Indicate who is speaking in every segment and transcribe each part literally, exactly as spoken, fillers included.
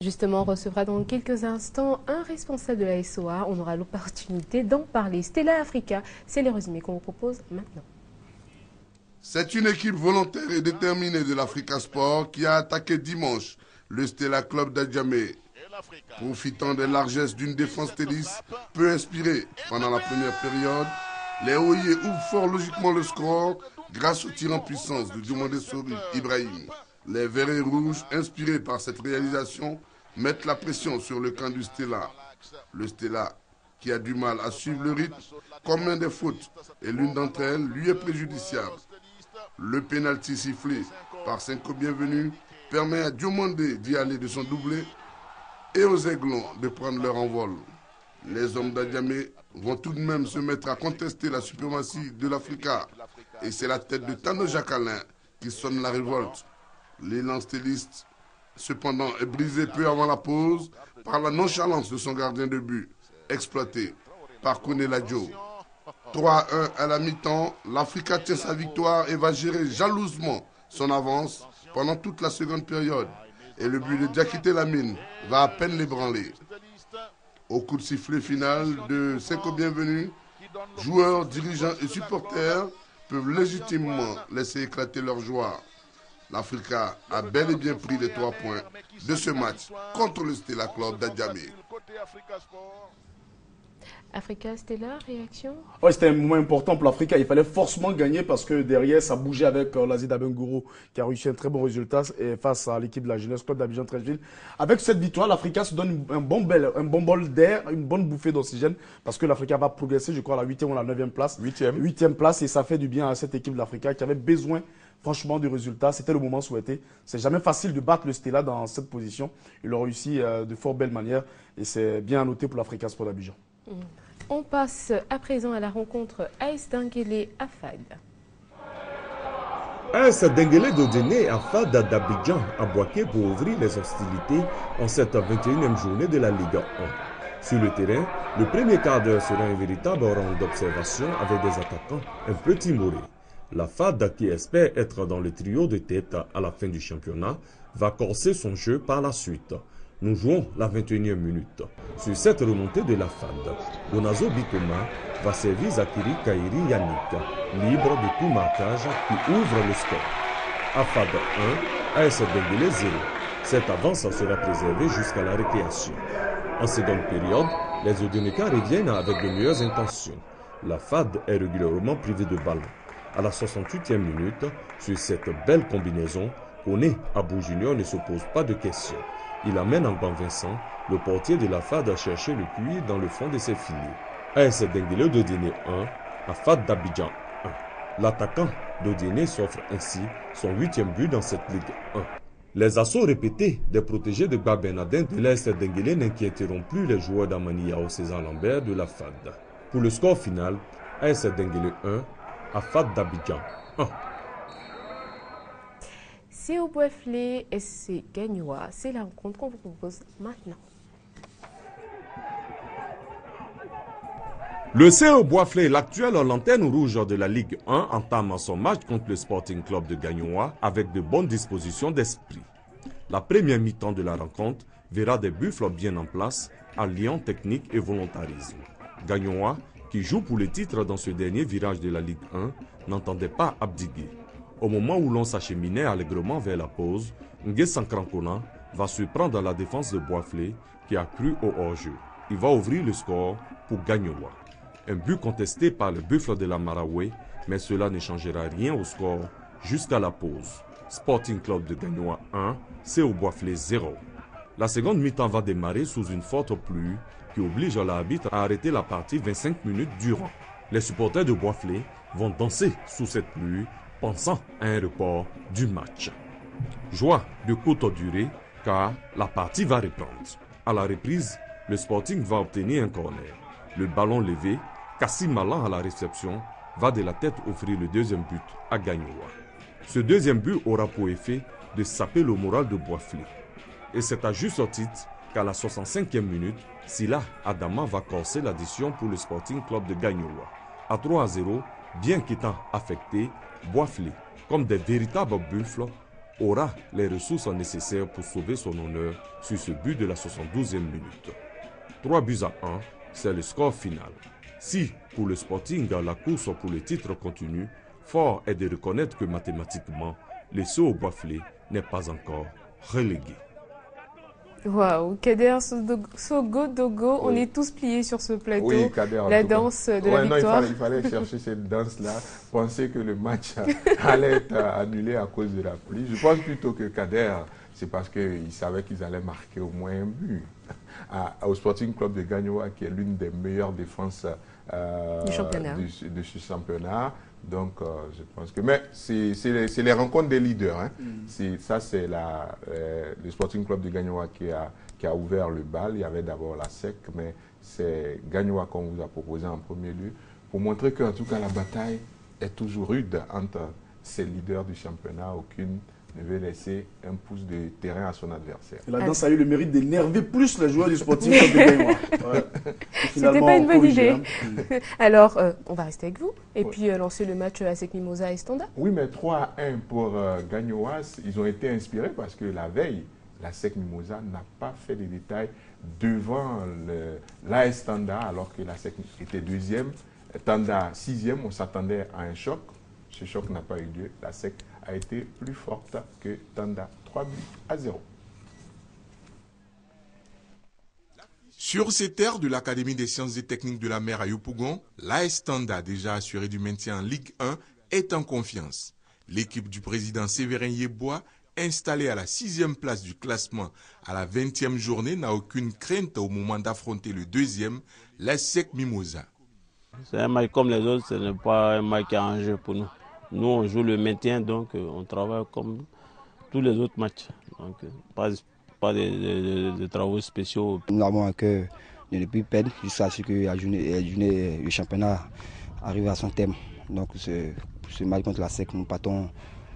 Speaker 1: Justement, on recevra dans quelques instants un responsable de la S O A. On aura l'opportunité d'en parler. Stella Africa, c'est le résumé qu'on vous propose maintenant.
Speaker 2: C'est une équipe volontaire et déterminée de l'Africa Sport qui a attaqué dimanche le Stella Club d'Adjamé. Profitant des largesses d'une défense tennis peu inspirée pendant la première période, les Oyer ouvrent fort logiquement le score grâce au tir en puissance de Diomandé Souri Ibrahim. Les Verts et Rouges, inspirés par cette réalisation, mettent la pression sur le camp du Stella. Le Stella, qui a du mal à suivre le rythme, commet des fautes et l'une d'entre elles lui est préjudiciable. Le pénalty sifflé par Senko Bienvenu permet à Diomandé d'y aller de son doublé et aux Aiglons de prendre leur envol. Les hommes d'Adjamé vont tout de même se mettre à contester la suprématie de l'Africa et c'est la tête de Tano Jacquelin qui sonne la révolte. L'élan stéliste, cependant, est brisé peu avant la pause par la nonchalance de son gardien de but, exploité par Kone Ladjo. trois à un à la mi-temps, l'Africa tient sa victoire et va gérer jalousement son avance pendant toute la seconde période. Et le but de Diakité Lamine va à peine l'ébranler. Au coup de sifflet final de Senko Bienvenu, joueurs, dirigeants et supporters peuvent légitimement laisser éclater leur joie. L'Africa a bel et bien pris les trois points de ce match contre le Stella Club d'Adjamé.
Speaker 1: Africa, Stella, réaction?
Speaker 3: Ouais, c'était un moment important pour l'Africa. Il fallait forcément gagner parce que derrière, ça bougeait avec euh, l'Asie d'Abengourou qui a réussi un très bon résultat et face à l'équipe de la Jeunesse Club d'Abidjan-Treichville. Avec cette victoire, l'Africa se donne un bon, bel, un bon bol d'air, une bonne bouffée d'oxygène parce que l'Africa va progresser, je crois, à la huitième ou la neuvième place.
Speaker 4: Huitième.
Speaker 3: Huitième place et ça fait du bien à cette équipe de l'Africa qui avait besoin, franchement, du résultat. C'était le moment souhaité. C'est jamais facile de battre le Stella dans cette position. Ils l'ont réussi euh, de fort belle manière et c'est bien à noter pour l'Africa Sport d'Abidjan.
Speaker 1: Mmh. On passe à présent à la rencontre A S Denguélé à F A D.
Speaker 4: A S Denguélé d'Odéné à F A D d'Abidjan a boqué pour ouvrir les hostilités en cette vingt et unième journée de la Ligue un. Sur le terrain, le premier quart d'heure sera un véritable rang d'observation avec des attaquants un peu timorés. La F A D, qui espère être dans le trio de tête à la fin du championnat, va corser son jeu par la suite. Nous jouons la vingt et unième minute. Sur cette remontée de la F A D, Bonazo Bitoma va servir Zakiri Kairi Yannick, libre de tout marquage, qui ouvre le score. À F A D un, A S Denguélé zéro. Cette avance sera préservée jusqu'à la récréation. En seconde période, les Odénékas reviennent avec de meilleures intentions. La F A D est régulièrement privée de ballon. À la soixante-huitième minute, sur cette belle combinaison, Kone Abou Junior ne se pose pas de questions. Il amène en convainçant le portier de la F A D à chercher le puits dans le fond de ses filets. A S Denguélé d'Odéné un, à F A D d'Abidjan un. L'attaquant d'Odéné s'offre ainsi son huitième but dans cette Ligue un. Les assauts répétés des protégés de Babernadin de l'A S Denguélé n'inquiéteront plus les joueurs d'Amani Yao César Lambert de la F A D. Pour le score final, A S Denguélé un, à F A D d'Abidjan un.
Speaker 1: C'est au Boisflé et c'est Gagnoa. C'est la rencontre qu'on vous propose maintenant.
Speaker 4: Le C O Boisflé, l'actuelle lanterne rouge de la Ligue un, entame son match contre le Sporting Club de Gagnoa avec de bonnes dispositions d'esprit. La première mi-temps de la rencontre verra des buffles bien en place, alliant technique et volontarisme. Gagnoa, qui joue pour le titre dans ce dernier virage de la Ligue un, n'entendait pas abdiguer. Au moment où l'on s'acheminait allègrement vers la pause, Ngué Sankrankona va se prendre dans la défense de Boisflé qui a cru au hors-jeu. Il va ouvrir le score pour Gagnoa. Un but contesté par le buffle de la Maraoué, mais cela ne changera rien au score jusqu'à la pause. Sporting Club de Gagnoa un, C O Boisflé zéro. La seconde mi-temps va démarrer sous une forte pluie qui oblige l'arbitre à arrêter la partie vingt-cinq minutes durant. Les supporters de Boisflé vont danser sous cette pluie, pensant à un report du match. Joie de courte durée, car la partie va reprendre. À la reprise, le Sporting va obtenir un corner. Le ballon levé, Kassim Malan à la réception, va de la tête offrir le deuxième but à Gagnoa. Ce deuxième but aura pour effet de saper le moral de Boisflé. Et c'est à juste titre qu'à la soixante-cinquième minute, Sila Adama va corser l'addition pour le Sporting Club de Gagnoa. À trois à zéro, bien qu'étant affecté, Boisflé, comme des véritables buffles, aura les ressources nécessaires pour sauver son honneur sur ce but de la soixante-douzième minute. trois buts à un, c'est le score final. Si, pour le Sporting, la course pour le titre continue, fort est de reconnaître que mathématiquement, le saut au Bois-Flé n'est pas encore relégué.
Speaker 1: Waouh, Kader Sogodogo, on
Speaker 5: Oui.
Speaker 1: est tous pliés sur ce plateau.
Speaker 5: Oui, Kader, en
Speaker 1: la
Speaker 5: tout cas.
Speaker 1: danse de
Speaker 5: Ouais,
Speaker 1: la
Speaker 5: non,
Speaker 1: victoire.
Speaker 5: il fallait, il fallait chercher cette danse-là, penser que le match allait être annulé à cause de la pluie. Je pense plutôt que Kader, c'est parce qu'ils savaient qu'ils allaient marquer au moins un but. À, au Sporting Club de Gagnoa, qui est l'une des meilleures défenses euh,
Speaker 1: Du championnat.
Speaker 5: du- de ce championnat. Donc, euh, je pense que... Mais c'est c'est les, c'est les rencontres des leaders. Hein. C'est- Ça, c'est la, euh, le Sporting Club de Gagnoa qui a, qui a ouvert le bal. Il y avait d'abord la S E C, mais c'est Gagnoa qu'on vous a proposé en premier lieu, pour montrer qu'en tout cas, la bataille est toujours rude entre ces leaders du championnat. Aucune ne veut laisser un pouce de terrain à son adversaire.
Speaker 3: Et la danse a eu le mérite d'énerver plus les joueurs du Sporting Club de Gagnoa. Ouais. Et
Speaker 1: C'était
Speaker 3: finalement,
Speaker 1: pas une bonne
Speaker 3: corrigé,
Speaker 1: idée.
Speaker 3: hein.
Speaker 1: Alors, euh, on va rester avec vous et
Speaker 5: Ouais.
Speaker 1: puis euh, lancer le match A S E C Mimosa et Standa.
Speaker 5: Oui, mais trois à un pour euh, Gagnoa, ils ont été inspirés parce que la veille, la S E C Mimosa n'a pas fait des détails devant l'A S Tanda, alors que la S E C était deuxième, Tanda sixième. On s'attendait à un choc. Ce choc n'a pas eu lieu. La S E C a été plus forte que Tanda. trois buts à zéro.
Speaker 6: Sur ces terres de l'Académie des sciences et techniques de la mer à Yopougon, l'A S Tanda, déjà assuré du maintien en Ligue un, est en confiance. L'équipe du président Séverin Yebois, installée à la sixième place du classement à la vingtième journée, n'a aucune crainte au moment d'affronter le deuxième, l'A S E C Mimosa.
Speaker 7: C'est un match comme les autres, ce n'est pas un match qui est en jeu pour nous. Nous, on joue le maintien, donc euh, on travaille comme tous les autres matchs. Donc, euh, pas, pas de, de- de- de travaux spéciaux.
Speaker 8: Nous avons un cœur de ne plus perdre jusqu'à ce que la journée, la journée, le championnat arrive à son terme. Donc ce, ce match contre la S E C, nous partons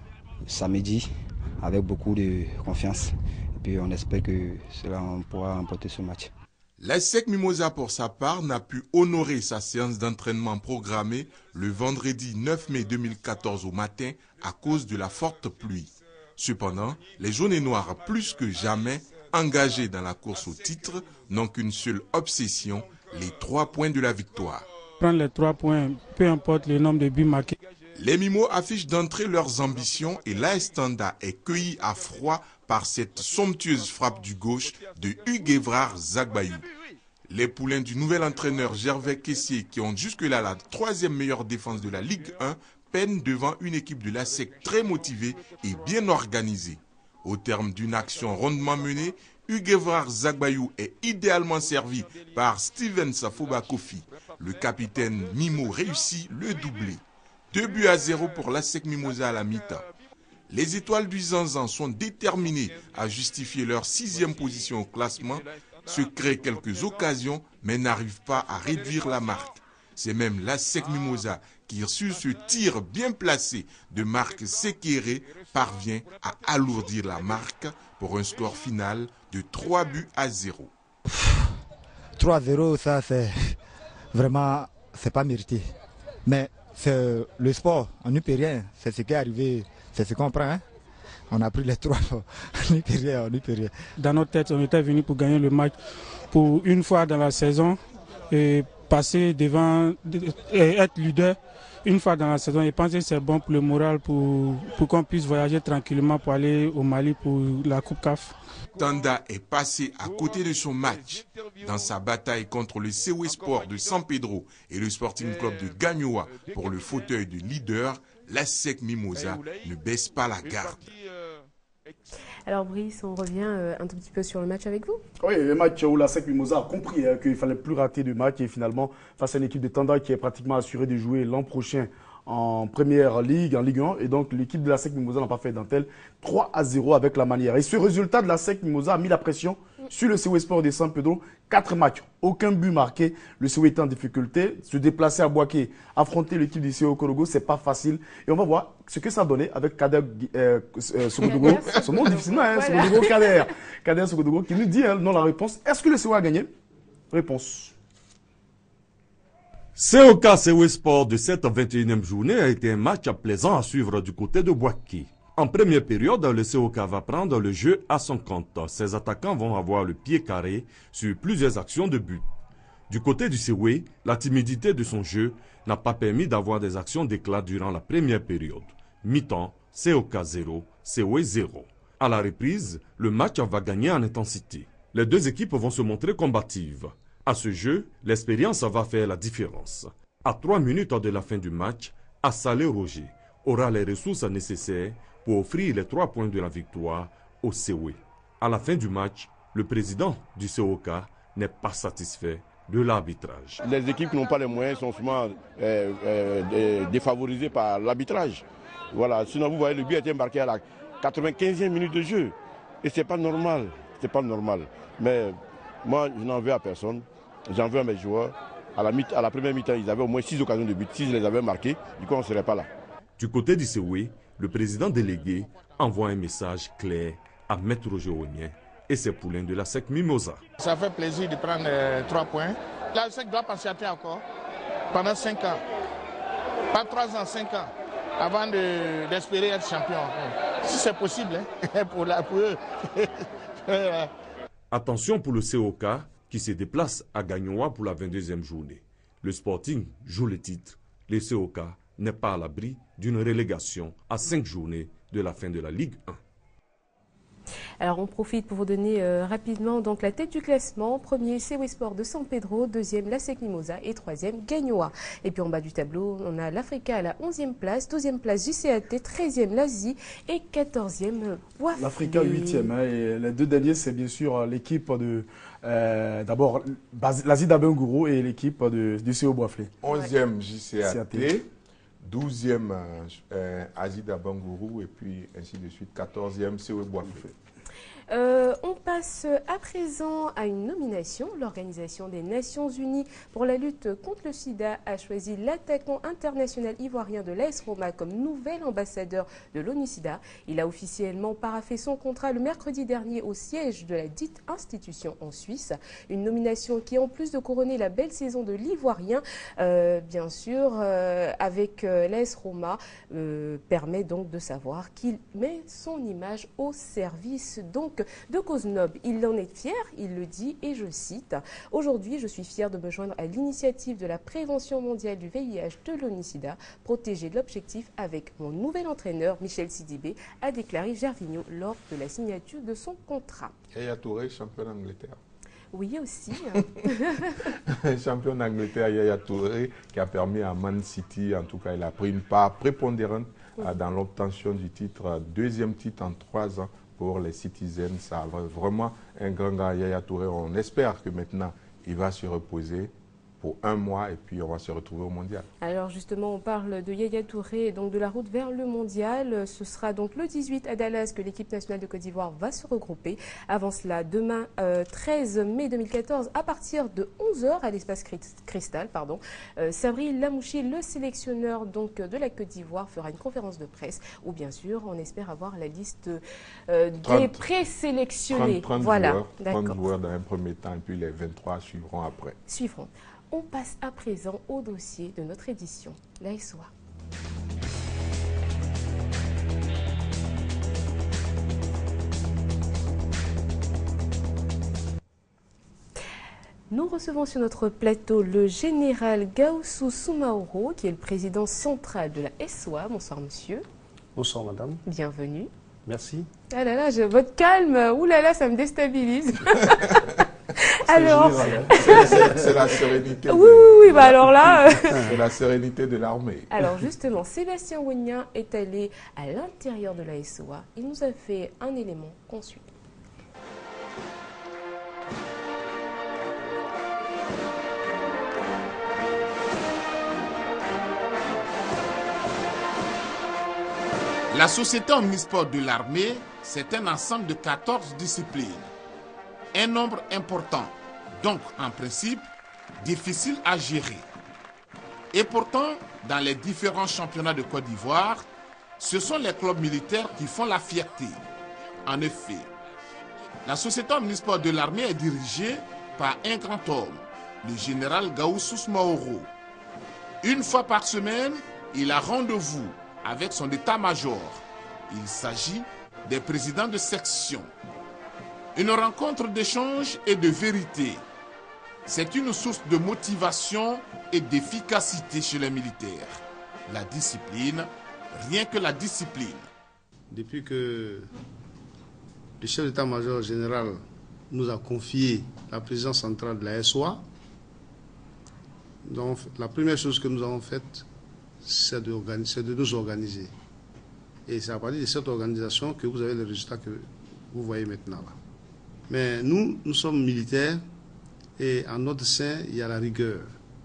Speaker 8: samedi avec beaucoup de confiance. Et puis on espère que cela, on pourra remporter ce match.
Speaker 6: L'A S E C Mimosa, pour sa part, n'a pu honorer sa séance d'entraînement programmée le vendredi neuf mai deux mille quatorze au matin à cause de la forte pluie. Cependant, les jaunes et noirs, plus que jamais engagés dans la course au titre, n'ont qu'une seule obsession, les trois points de la victoire.
Speaker 9: Prendre les trois points, peu importe le nombre de buts marqués.
Speaker 6: Les Mimos affichent d'entrée leurs ambitions et l'A S Tanda est cueilli à froid par cette somptueuse frappe du gauche de Hugues Évrard Zagbayou. Les poulains du nouvel entraîneur Gervais Kessier, qui ont jusque-là la troisième meilleure défense de la Ligue un, peinent devant une équipe de l'A S E C très motivée et bien organisée. Au terme d'une action rondement menée, Hugues Évrard Zagbayou est idéalement servi par Steven Safoba Kofi. Le capitaine Mimo réussit le doublé. Deux buts à zéro pour l'A S E C Mimosa à la mi-temps. Les étoiles du Zanzan sont déterminées à justifier leur sixième position au classement, se créent quelques occasions mais n'arrivent pas à réduire la marque. C'est même l'A S E C Mimosa qui, sur ce tir bien placé de Marc Sekéré, parvient à alourdir la marque pour un score final de trois buts à zéro.
Speaker 10: trois à zéro, ça c'est vraiment, c'est pas mérité. Mais c'est le sport, on n'y peut rien. C'est ce qui est arrivé, c'est ce qu'on prend. Hein? On a pris les trois, on n'y peut rien, on n'y peut rien.
Speaker 9: Dans notre tête, on était venu pour gagner le match pour une fois dans la saison et passer devant et être leader une fois dans la saison. Et penser que c'est bon pour le moral, pour, pour qu'on puisse voyager tranquillement pour aller au Mali pour la Coupe C A F.
Speaker 6: Tanda est passé à côté de son match. Dans sa bataille contre le C O E Sport de San Pedro et le Sporting Club de Gagnoa pour le fauteuil de leader, l'A S E C Mimosa ne baisse pas la garde.
Speaker 1: Alors Brice, on revient euh, un tout petit peu sur le match avec vous.
Speaker 3: Oui, le match où la S E C Mimosa a compris hein, qu'il fallait plus rater de match et finalement, face à une équipe de Tanda qui est pratiquement assurée de jouer l'an prochain en première ligue, en Ligue un. Et donc, l'équipe de la S E C Mimosa n'a pas fait dentelle. trois à zéro avec la manière. Et ce résultat de la S E C Mimosa a mis la pression sur le C O E Sport de San Pedro. Quatre matchs, aucun but marqué. Le C O E était en difficulté. Se déplacer à Boaké, affronter l'équipe du C O E Korogo, c'est pas facile. Et on va voir ce que ça a donné avec Kader euh, euh, Sogodogo. Son nom difficilement, hein,
Speaker 1: Voilà.
Speaker 3: Sogodogo Kader. Kader Sogodogo qui nous dit hein, non la réponse. Est-ce que le C O E a gagné? Réponse.
Speaker 4: C O K C O E Sport de cette vingt et unième journée a été un match plaisant à suivre du côté de Boaké. En première période, le C O K va prendre le jeu à son compte. Ses attaquants vont avoir le pied carré sur plusieurs actions de but. Du côté du C O E, la timidité de son jeu n'a pas permis d'avoir des actions d'éclat durant la première période. Mi-temps, C O K zéro, C O E zéro. À la reprise, le match va gagner en intensité. Les deux équipes vont se montrer combatives. À ce jeu, l'expérience va faire la différence. À trois minutes de la fin du match, Assalé Roger aura les ressources nécessaires pour offrir les trois points de la victoire au C O E. À la fin du match, le président du C O K n'est pas satisfait de l'arbitrage.
Speaker 11: Les équipes qui n'ont pas les moyens sont souvent euh, euh, défavorisées par l'arbitrage. Voilà. Sinon, vous voyez, le but a été marqué à la quatre-vingt-quinzième minute de jeu. Et c'est pas normal. C'est pas normal. Mais moi, je n'en veux à personne. J'en veux à mes joueurs. À la, à la première mi-temps, ils avaient au moins six occasions de but. S'ils les avaient marquées, du coup, on ne serait pas là.
Speaker 4: Du côté du C O E, le président délégué envoie un message clair à Maître Roger Ognien et ses poulains de la S E C Mimosa.
Speaker 12: Ça fait plaisir de prendre euh, trois points. La S E C doit patienter encore pendant cinq ans. Pas trois ans, cinq ans, avant d'espérer de, être champion. Si c'est possible, hein, pour, la, pour eux.
Speaker 4: Attention pour le C O K qui se déplace à Gagnoa pour la vingt-deuxième journée. Le Sporting joue le titre. Le C O K n'est pas à l'abri d'une relégation à cinq journées de la fin de la Ligue un.
Speaker 1: Alors on profite pour vous donner euh, rapidement donc la tête du classement. Premier, C O E Sport de San Pedro. Deuxième, la S E C Mimosa. Et troisième, Gagnoa. Et puis en bas du tableau, on a l'Africa à la onzième place. douzième place, J C A T. treizième, l'Asie. Et quatorzième, Boiflé.
Speaker 3: L'Africa huitième. Hein, et les deux derniers, c'est bien sûr l'équipe de... Euh, D'abord, l'Asie d'Abengourou et l'équipe du C O Boiflé.
Speaker 5: onzième, J C A T. douzième, euh, Asie d'Abengourou. Et puis ainsi de suite. quatorzième, C O Boiflé.
Speaker 1: Euh, on passe à présent à une nomination. L'Organisation des Nations Unies pour la lutte contre le sida a choisi l'attaquant international ivoirien de l'A S Roma comme nouvel ambassadeur de l'ONU-SIDA. Il a officiellement paraphé son contrat le mercredi dernier au siège de la dite institution en Suisse. Une nomination qui, en plus de couronner la belle saison de l'Ivoirien, euh, bien sûr, euh, avec euh, l'A S Roma, euh, permet donc de savoir qu'il met son image au service donc de cause noble. Il en est fier, il le dit, et je cite « Aujourd'hui, je suis fier de me joindre à l'initiative de la prévention mondiale du V I H de l'ONU-SIDA, protéger l'objectif avec mon nouvel entraîneur, Michel Sidibé », a déclaré Gervinho lors de la signature de son contrat.
Speaker 5: Yaya Touré, champion d'Angleterre.
Speaker 1: Oui, aussi.
Speaker 5: Champion d'Angleterre, Yaya Touré, qui a permis à Man City, en tout cas, il a pris une part prépondérante oui. dans l'obtention du titre, deuxième titre en trois ans. Pour les Citizens, ça va vraiment un grand gars, Yaya Touré. On espère que maintenant, il va se reposer pour un mois et puis on va se retrouver au mondial. Alors
Speaker 1: justement, on parle de Yaya Touré et donc de la route vers le mondial. Ce sera donc le dix-huit à Dallas que l'équipe nationale de Côte d'Ivoire va se regrouper. Avant cela, demain, euh, treize mai deux mille quatorze, à partir de onze heures à l'espace Cristal, pardon, euh, Sabri Lamouchi, le sélectionneur donc de la Côte d'Ivoire, fera une conférence de presse où bien sûr on espère avoir la liste euh, des présélectionnés.
Speaker 5: trente, trente
Speaker 1: voilà,
Speaker 5: joueurs, trente joueurs dans un premier temps et puis les vingt-trois suivront après.
Speaker 1: Suivront. On passe à présent au dossier de notre édition, l'A S O A. Nous recevons sur notre plateau le général Gaoussou Soumaoro, qui est le président central de la S O A. Bonsoir monsieur.
Speaker 13: Bonsoir madame.
Speaker 1: Bienvenue.
Speaker 13: Merci.
Speaker 1: Ah là là, je, votre calme, ouh là là, ça me déstabilise. Alors,
Speaker 5: c'est la sérénité.
Speaker 1: Oui, oui, oui, bah alors là.
Speaker 5: C'est la sérénité de l'armée.
Speaker 1: Alors justement, Sébastien Wagnin est allé à l'intérieur de la S O A. Il nous a fait un élément qu'on suit.
Speaker 14: La société omnisport de l'armée, c'est un ensemble de quatorze disciplines. Un nombre important, donc en principe, difficile à gérer. Et pourtant, dans les différents championnats de Côte d'Ivoire, ce sont les clubs militaires qui font la fierté. En effet, la société omnisport de l'armée est dirigée par un grand homme, le général Gaoussou Soumaoro. Une fois par semaine, il a rendez-vous avec son état-major Il s'agit des présidents de section. Une rencontre d'échange et de vérité. C'est une source de motivation et d'efficacité chez les militaires. La discipline, rien que la discipline.
Speaker 13: Depuis que le chef d'état-major général nous a confié la présidence centrale de la S O A, donc la première chose que nous avons faite, c'est de, de nous organiser. Et c'est à partir de cette organisation que vous avez les résultats que vous voyez maintenant là. Mais nous, nous sommes militaires et en notre sein, il y a la rigueur.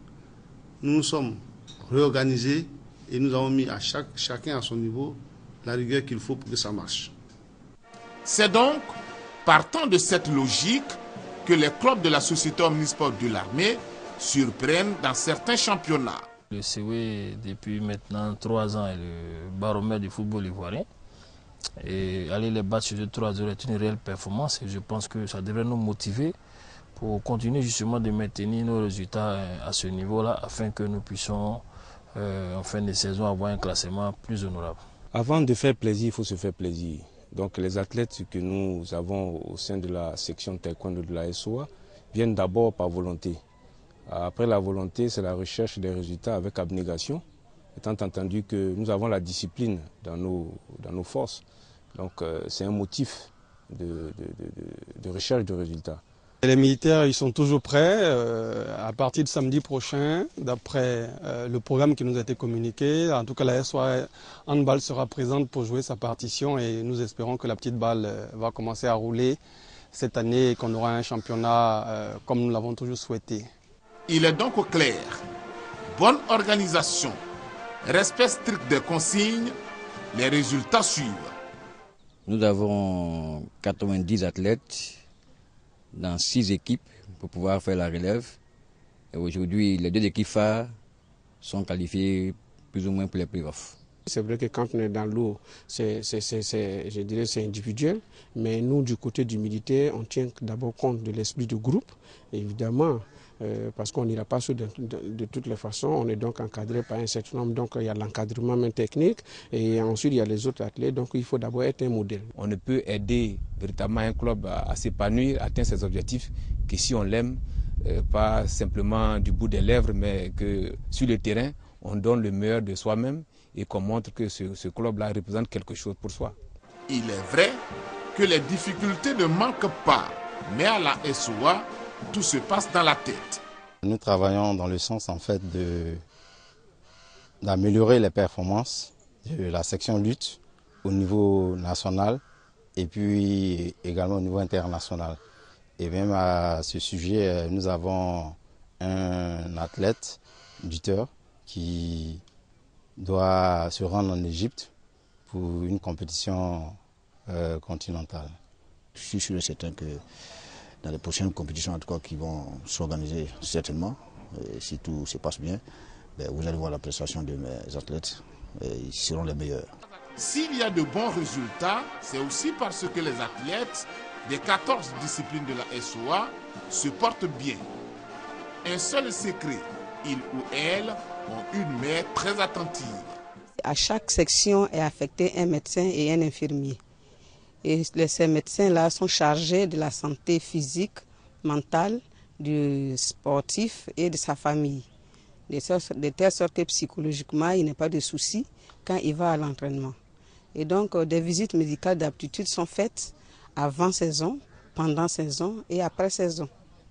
Speaker 13: Nous nous sommes réorganisés et nous avons mis à chaque, chacun à son niveau la rigueur qu'il faut pour que ça marche.
Speaker 14: C'est donc partant de cette logique que les clubs de la société omnisport de l'armée surprennent dans certains championnats.
Speaker 15: Le C O E, depuis maintenant trois ans, est le baromètre du football ivoirien. Et aller les battre sur trois zéro est une réelle performance et je pense que ça devrait nous motiver pour continuer justement de maintenir nos résultats à ce niveau-là afin que nous puissions euh, en fin de saison avoir un classement plus honorable.
Speaker 16: Avant de faire plaisir, il faut se faire plaisir. Donc les athlètes que nous avons au sein de la section taekwondo de la S O A viennent d'abord par volonté. Après la volonté, c'est la recherche des résultats avec abnégation, étant entendu que nous avons la discipline dans nos, dans nos forces. Donc euh, c'est un motif de, de, de, de recherche de résultats.
Speaker 17: Les militaires, ils sont toujours prêts euh, à partir de samedi prochain, d'après euh, le programme qui nous a été communiqué. En tout cas, la S O A Handball sera présente pour jouer sa partition et nous espérons que la petite balle euh, va commencer à rouler cette année et qu'on aura un championnat euh, comme nous l'avons toujours souhaité.
Speaker 14: Il est donc au clair. Bonne organisation, respect strict des consignes, les résultats suivent.
Speaker 18: Nous avons quatre-vingt-dix athlètes dans six équipes pour pouvoir faire la relève. Et aujourd'hui, les deux équipes phares sont qualifiées plus ou moins pour les playoffs.
Speaker 19: C'est vrai que quand on est dans l'eau, c'est, c'est, c'est, c'est, je dirais c'est individuel, mais nous, du côté du militaire, on tient d'abord compte de l'esprit de groupe, évidemment, euh, parce qu'on n'ira pas sur de, de, de toutes les façons, on est donc encadré par un certain nombre, donc il y a l'encadrement même technique, et ensuite il y a les autres athlètes, donc il faut d'abord être un modèle.
Speaker 20: On ne peut aider véritablement un club à, à s'épanouir, à atteindre ses objectifs, que si on l'aime, euh, pas simplement du bout des lèvres, mais que sur le terrain, on donne le meilleur de soi-même et qu'on montre que ce, ce club-là représente quelque chose pour soi.
Speaker 14: Il est vrai que les difficultés ne manquent pas, mais à la S O A, tout se passe dans la tête.
Speaker 21: Nous travaillons dans le sens en fait de d'améliorer les performances de la section lutte au niveau national et puis également au niveau international. Et même à ce sujet, nous avons un athlète, lutteur, qui doit se rendre en Égypte pour une compétition euh, continentale.
Speaker 22: Je suis sûr et certain que dans les prochaines compétitions en tout cas qui vont s'organiser certainement, et si tout se passe bien, ben vous allez voir la prestation de mes athlètes, et ils seront les meilleurs.
Speaker 14: S'il y a de bons résultats, c'est aussi parce que les athlètes des quatorze disciplines de la S O A se portent bien. Un seul secret, ils ou elles ont une main très attentive.
Speaker 23: À chaque section est affecté un médecin et un infirmier. Et ces médecins-là sont chargés de la santé physique, mentale, du sportif et de sa famille. De telle sorte que psychologiquement, il n'y a pas de souci quand il va à l'entraînement. Et donc, des visites médicales d'aptitude sont faites avant saison, pendant saison et après saison.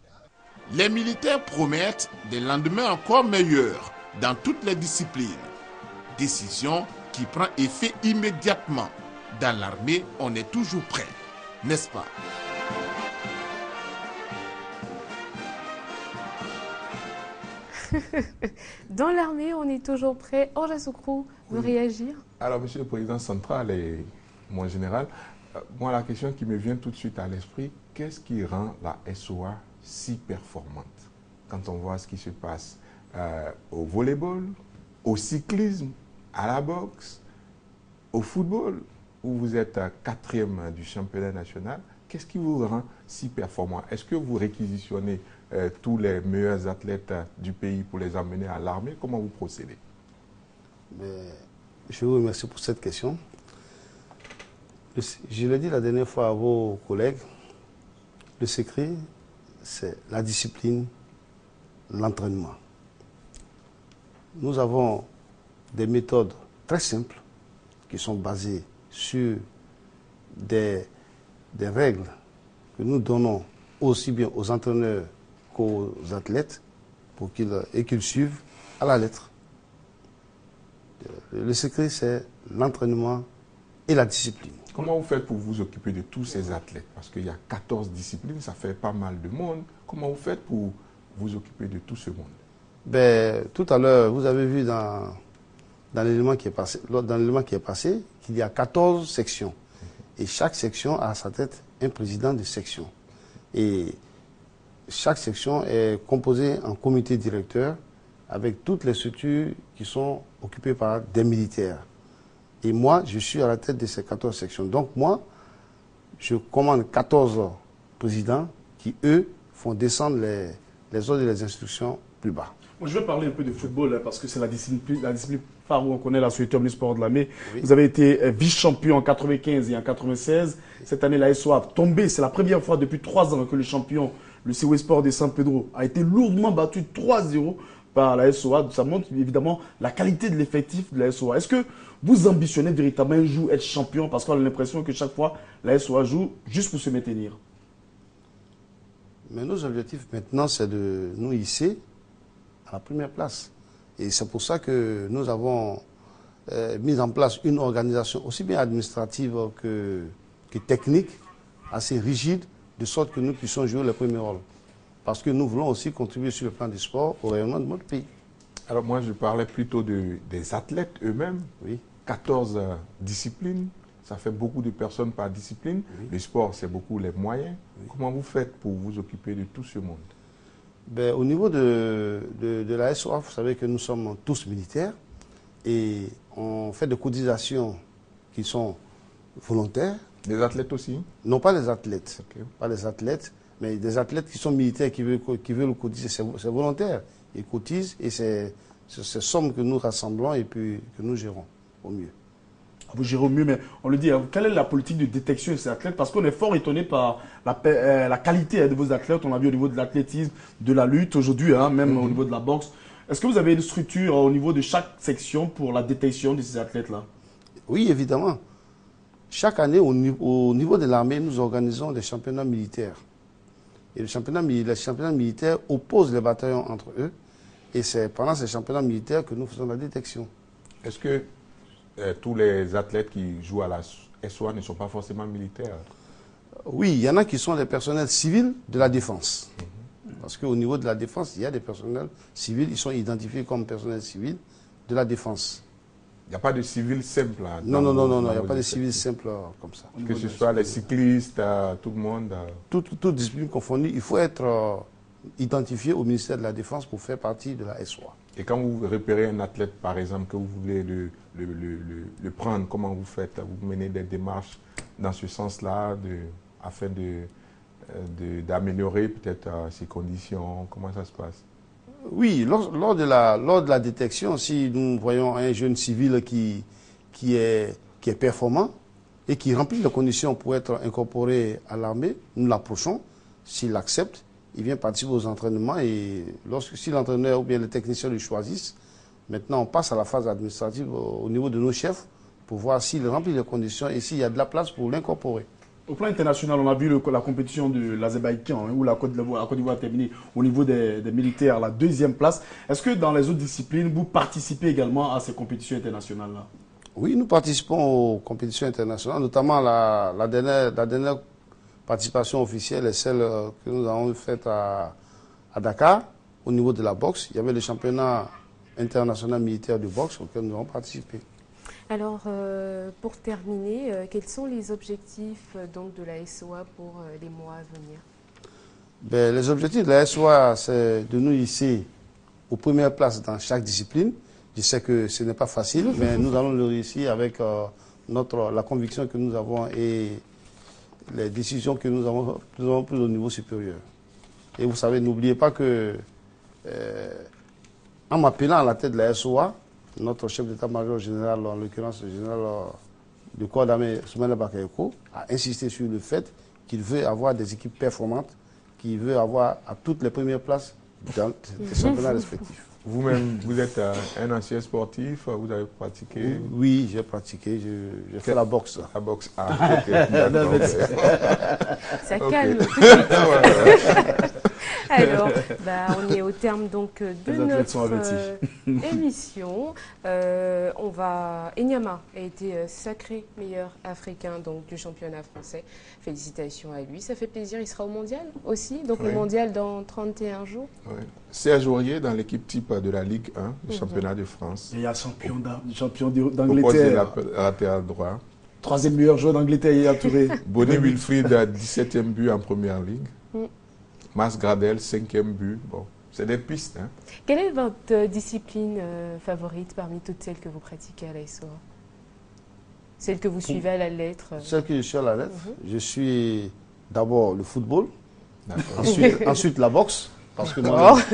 Speaker 14: Les militaires promettent des lendemains encore meilleurs dans toutes les disciplines. Décision qui prend effet immédiatement. Dans l'armée, on est toujours prêt, n'est-ce pas?
Speaker 1: Dans l'armée, on est toujours prêt. Orja Soukrou veut oui. réagir.
Speaker 5: Alors, Monsieur le Président central et mon général, euh, moi, la question qui me vient tout de suite à l'esprit, qu'est-ce qui rend la S O A si performante? Quand on voit ce qui se passe euh, au volleyball, au cyclisme, à la boxe, au football, où vous êtes quatrième du championnat national, qu'est-ce qui vous rend si performant? Est-ce que vous réquisitionnez euh, tous les meilleurs athlètes du pays pour les emmener à l'armée? Comment vous procédez?
Speaker 13: Mais je vous remercie pour cette question. Je l'ai dit la dernière fois à vos collègues, le secret, c'est la discipline, l'entraînement. Nous avons des méthodes très simples qui sont basées sur des, des règles que nous donnons aussi bien aux entraîneurs qu'aux athlètes pour qu'ils, et qu'ils suivent à la lettre. Le secret, c'est l'entraînement et la discipline.
Speaker 5: Comment vous faites pour vous occuper de tous ces athlètes? Parce qu'il y a quatorze disciplines, ça fait pas mal de monde. Comment vous faites pour vous occuper de tout ce monde?
Speaker 13: Ben, tout à l'heure, vous avez vu dans, dans l'élément qui est passé, dans l'élément qui est passé, qu'il y a quatorze sections. Et chaque section a à sa tête un président de section. Et chaque section est composée en comité directeur avec toutes les structures qui sont occupées par des militaires. Et moi, je suis à la tête de ces quatorze sections. Donc moi, je commande quatorze présidents qui, eux, font descendre les, les ordres et les instructions plus bas.
Speaker 3: Bon, je vais parler un peu de football, hein, parce que c'est la discipline, la discipline phare où on connaît la Société Omnisport de l'armée. Oui. Vous avez été vice-champion en quatre-vingt-quinze et en quatre-vingt-seize. Oui. Cette année, la S O A a tombé. C'est la première fois depuis trois ans que le champion, le C O Sport de San Pedro, a été lourdement battu trois zéro par la S O A. Ça montre évidemment la qualité de l'effectif de la S O A. Est-ce que vous ambitionnez véritablement un jour être champion? Parce qu'on a l'impression que chaque fois, la S O A joue juste pour se maintenir.
Speaker 13: Mais nos objectifs maintenant, c'est de nous hisser à la première place. Et c'est pour ça que nous avons euh, mis en place une organisation aussi bien administrative que, que technique, assez rigide, de sorte que nous puissions jouer le premier rôle. Parce que nous voulons aussi contribuer sur le plan du sport au rayonnement de notre pays.
Speaker 5: Alors moi, je parlais plutôt de, des athlètes eux-mêmes.
Speaker 13: Oui.
Speaker 5: quatorze euh, disciplines, ça fait beaucoup de personnes par discipline. Oui. Le sport, c'est beaucoup les moyens. Oui. Comment vous faites pour vous occuper de tout ce monde?
Speaker 13: Ben, au niveau de, de, de la S O A, vous savez que nous sommes tous militaires et on fait des cotisations qui sont volontaires.
Speaker 5: Des athlètes aussi?
Speaker 13: Non, pas les athlètes.
Speaker 5: Okay.
Speaker 13: Pas les athlètes, mais des athlètes qui sont militaires, qui veulent, qui veulent cotiser, c'est volontaire. Ils cotisent et c'est ces sommes que nous rassemblons et puis que nous gérons au mieux.
Speaker 3: Vous gérez au mieux, mais on le dit, hein, quelle est la politique de détection de ces athlètes? Parce qu'on est fort étonné par la, euh, la qualité de vos athlètes. On a vu au niveau de l'athlétisme, de la lutte aujourd'hui, hein, même mm-hmm. au niveau de la boxe. Est-ce que vous avez une structure au niveau de chaque section pour la détection de ces athlètes-là?
Speaker 13: Oui, évidemment. Chaque année, au, au niveau de l'armée, nous organisons des championnats militaires. Et le championnat, les championnats militaires opposent les bataillons entre eux. Et c'est pendant ces championnats militaires que nous faisons la détection.
Speaker 5: Est-ce que euh, tous les athlètes qui jouent à la S O A ne sont pas forcément militaires?
Speaker 13: Oui, il y en a qui sont des personnels civils de la défense. Mm-hmm. Parce qu'au niveau de la défense, il y a des personnels civils, ils sont identifiés comme personnels civils de la défense.
Speaker 5: Il n'y a pas de civils simples? Hein,
Speaker 13: non, non, non, non, non, il n'y a pas de civils simples comme ça.
Speaker 5: Que ce soit les cyclistes, euh, tout le monde euh...
Speaker 13: Toute, toute discipline confondue, il faut être euh, identifié au ministère de la Défense pour faire partie de la S O A.
Speaker 5: Et quand vous repérez un athlète, par exemple, que vous voulez le, le, le, le, le prendre, comment vous faites? Vous menez des démarches dans ce sens-là, de, afin d'améliorer peut-être euh, ses conditions? Comment ça se passe?
Speaker 13: Oui, lors, lors, de la, lors de la détection, si nous voyons un jeune civil qui, qui, est, qui est performant et qui remplit les conditions pour être incorporé à l'armée, nous l'approchons. S'il accepte, il vient participer aux entraînements et lorsque, si l'entraîneur ou bien les techniciens le choisissent, maintenant on passe à la phase administrative au, au niveau de nos chefs pour voir s'il remplit les conditions et s'il y a de la place pour l'incorporer.
Speaker 3: Au plan international, on a vu le, la compétition de l'Azerbaïdjan, hein, où la Côte d'Ivoire a terminé au niveau des, des militaires la deuxième place. Est-ce que dans les autres disciplines, vous participez également à ces compétitions internationales-là?
Speaker 13: Oui, nous participons aux compétitions internationales, notamment la, la, dernière, la dernière participation officielle est celle que nous avons faite à, à Dakar, au niveau de la boxe. Il y avait le championnat international militaire de boxe auquel nous avons participé.
Speaker 1: Alors, euh, pour terminer, euh, quels sont les objectifs euh, donc, de la S O A pour euh, les mois à venir?
Speaker 13: Ben, les objectifs de la S O A, c'est de nous hisser aux premières places dans chaque discipline. Je sais que ce n'est pas facile, mais nous allons le réussir avec euh, notre, la conviction que nous avons et les décisions que nous avons, nous avons prises au niveau supérieur. Et vous savez, n'oubliez pas que, euh, en m'appelant à la tête de la S O A, notre chef d'état-major général, en l'occurrence le général le corps d'armée Soumaïla Bakayoko a insisté sur le fait qu'il veut avoir des équipes performantes, qu'il veut avoir à toutes les premières places dans les championnats respectifs.
Speaker 5: Vous-même, vous êtes euh, un ancien sportif, vous avez pratiqué?
Speaker 13: Oui, j'ai pratiqué, j'ai fait la boxe.
Speaker 5: La boxe, ah, ok.
Speaker 1: Ça
Speaker 5: Okay.
Speaker 1: calme. Alors, bah, on est au terme donc de
Speaker 3: Les athlètes sont
Speaker 1: notre
Speaker 3: avertis.
Speaker 1: euh, émission. Euh, on va. Enyama a été euh, sacré meilleur africain donc du championnat français. Félicitations à lui. Ça fait plaisir. Il sera au mondial aussi. Donc
Speaker 5: Oui.
Speaker 1: le mondial dans trente et un jours.
Speaker 5: Oui. Serge Aurier dans l'équipe type de la Ligue un, du
Speaker 1: Mhm.
Speaker 5: championnat de France.
Speaker 3: Et il y a champion d'A- champion d'E-
Speaker 5: Au poste de
Speaker 3: d'Angleterre.
Speaker 5: la- latéral droit.
Speaker 3: Troisième meilleur joueur d'Angleterre, Yaya Touré.
Speaker 5: Bonnie Wilfried a dix-septième but en première ligue.
Speaker 1: Mm.
Speaker 5: Mas Gradel, cinquième but. Bon, c'est des pistes. Hein.
Speaker 1: Quelle est votre euh, discipline euh, favorite parmi toutes celles que vous pratiquez à l'A S O A? Celle que vous suivez à la lettre euh,
Speaker 13: Celle que je suis à la lettre,
Speaker 1: Mhm.
Speaker 13: je suis d'abord le football,
Speaker 5: D'accord.
Speaker 13: ensuite, ensuite la boxe, parce que moi,
Speaker 1: Oh.